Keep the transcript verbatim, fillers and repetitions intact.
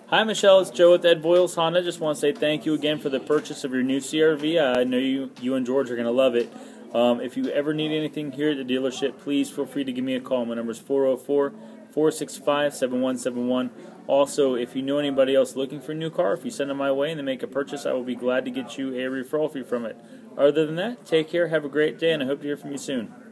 Hi, Michelle. It's Joe with Ed Boyle's Honda. Just want to say thank you again for the purchase of your new C R V. I know you, you and George are going to love it. Um, if you ever need anything here at the dealership, please feel free to give me a call. My number is four oh four, four six five, seven one seven one. Also, if you know anybody else looking for a new car, if you send them my way and they make a purchase, I will be glad to get you a referral fee from it. Other than that, take care, have a great day, and I hope to hear from you soon.